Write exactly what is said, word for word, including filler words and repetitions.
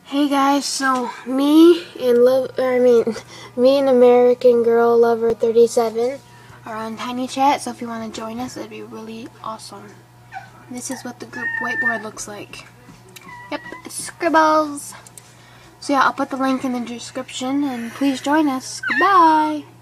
Hey guys, so me and love, I mean, me and American Girl Lover thirty-seven are on TinyChat. So if you want to join us, it'd be really awesome. This is what the group whiteboard looks like. Yep, it's scribbles. So yeah, I'll put the link in the description, and please join us. Goodbye.